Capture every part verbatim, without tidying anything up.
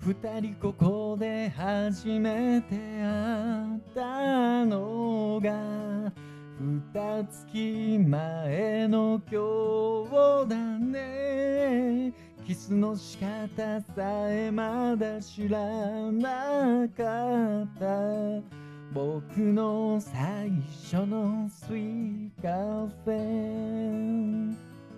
二人ここで初めて会ったのが二月前の今日だね。キスの仕方さえまだ知らなかった。僕の最初のスイカフェ。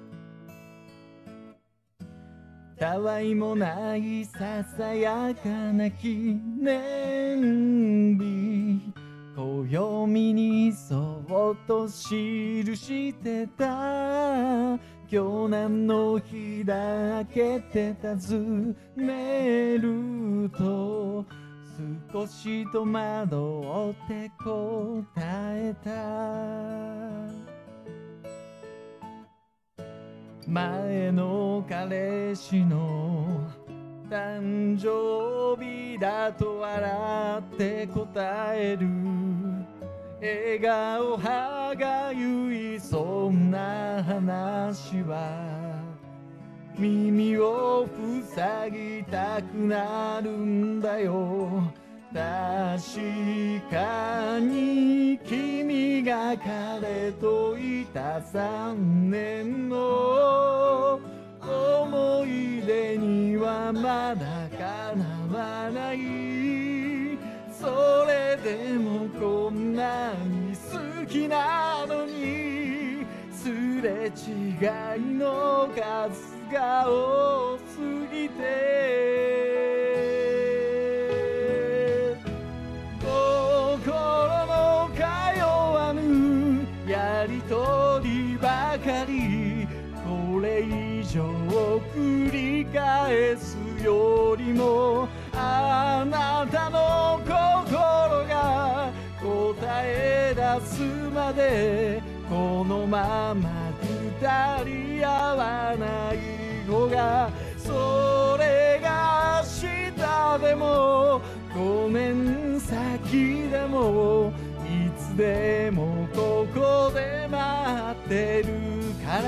たわいもないささやかな記念日、暦にそっと記してた。今日何の日だ開けて尋ねると、少し戸惑って答えた。前の彼氏の誕生日だと笑って答える。笑顔歯がゆいそんな話は耳を塞ぎたくなるんだよ。確かに君が彼といた三年の思い出にはまだかなわない。それでもこんなに好きなのに、すれ違いの数が多すぎて、やりとりばかり、これ以上繰り返すよりも、あなたの心が答え出すまでこのまま二人合わない方が、それが明日でもごめん先でもいつでもここで待ってるから、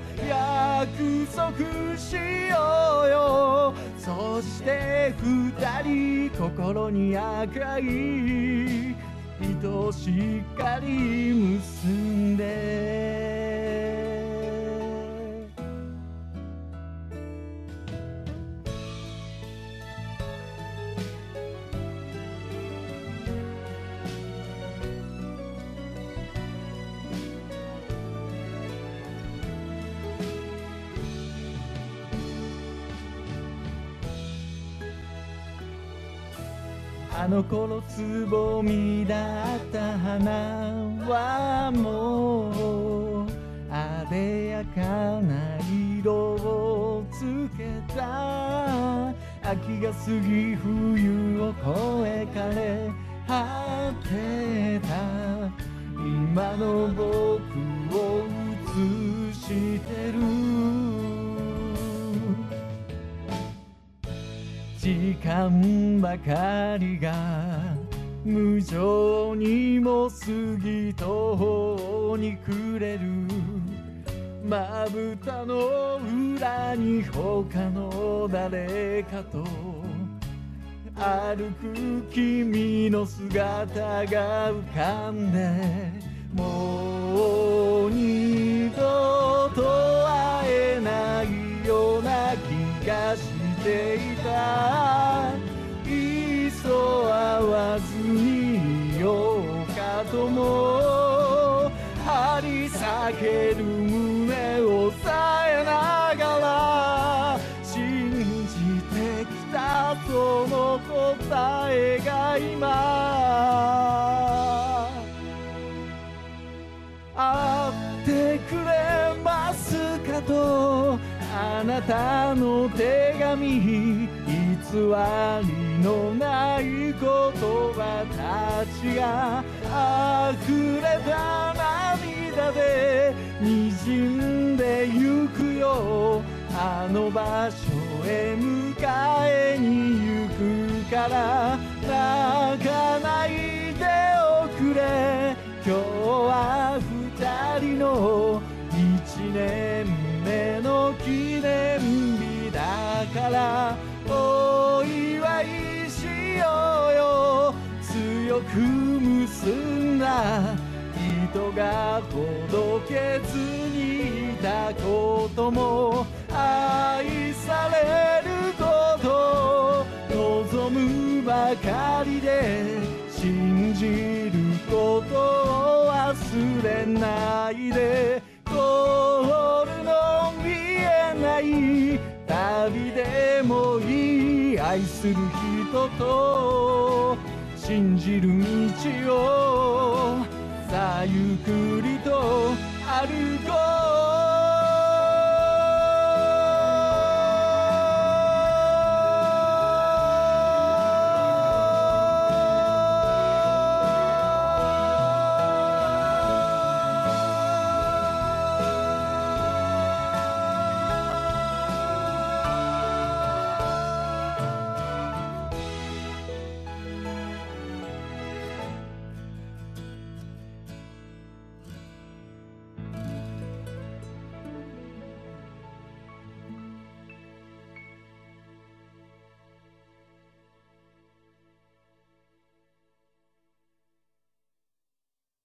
約束しようよ。そして二人心に赤い糸しっかり結んで、あの頃つぼみだった花はもうあでやかな色をつけた。秋が過ぎ冬を越え枯れ果てた。今の僕を映してる。時間ばかりが無情にも過ぎ途方に暮れる。まぶたの裏に他の誰かと歩く君の姿が浮かんで、もう二度と会えないような気がしていた。いっそ会わずにいようかとも張り裂ける胸を抑えながら、信じてきたその答えが今会ってくれますかと、あなたの手紙、偽りのない言葉たちが溢れた涙で滲んでゆくよ。あの場所へ迎えに行くから泣かないでおくれ。今日は二人の一年目の記念日だから、お祝よく結んだ人がほどけずにいたことも愛されること望むばかりで信じることを忘れないでゴールの見えない旅でもいい愛する人と信じる道をさあゆっくりと歩こう